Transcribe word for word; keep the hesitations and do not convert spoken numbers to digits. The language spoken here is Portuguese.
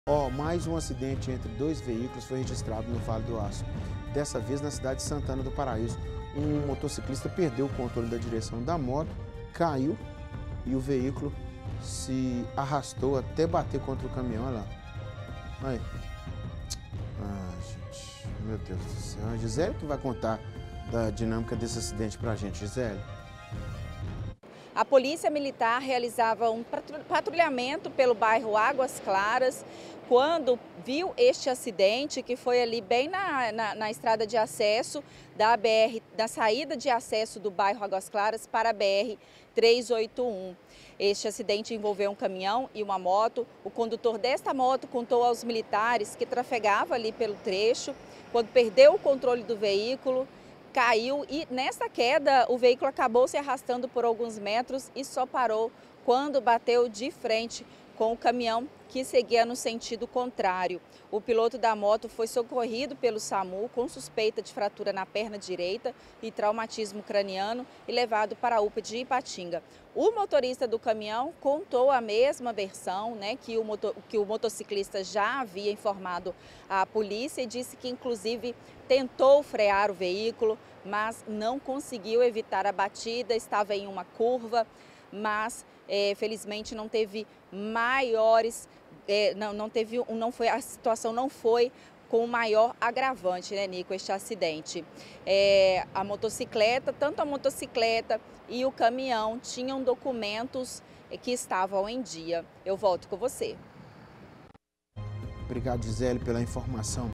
Ó, mais um acidente entre dois veículos foi registrado no Vale do Aço. Dessa vez na cidade de Santana do Paraíso. Um motociclista perdeu o controle da direção da moto, caiu e o veículo se arrastou até bater contra o caminhão. Olha lá. Aí. Ah, gente, meu Deus do céu. A Gisele que vai contar da dinâmica desse acidente pra gente. Gisele. A Polícia Militar realizava um patrulhamento pelo bairro Águas Claras quando viu este acidente, que foi ali bem na, na, na estrada de acesso da B R, da saída de acesso do bairro Águas Claras para a B R trezentos e oitenta e um. Este acidente envolveu um caminhão e uma moto. O condutor desta moto contou aos militares que trafegava ali pelo trecho, quando perdeu o controle do veículo, caiu e nessa queda o veículo acabou se arrastando por alguns metros e só parou quando bateu de frente com o caminhão que seguia no sentido contrário. O piloto da moto foi socorrido pelo SAMU com suspeita de fratura na perna direita e traumatismo craniano e levado para a U P A de Ipatinga. O motorista do caminhão contou a mesma versão, né, que, o motor, que o motociclista já havia informado à polícia e disse que inclusive tentou frear o veículo, mas não conseguiu evitar a batida, estava em uma curva, mas é, felizmente não teve maiores, é, não, não teve, não foi, a situação não foi com o maior agravante, né, Nico, este acidente. É, a motocicleta, tanto a motocicleta e o caminhão tinham documentos que estavam em dia. Eu volto com você. Obrigado, Gisele, pela informação.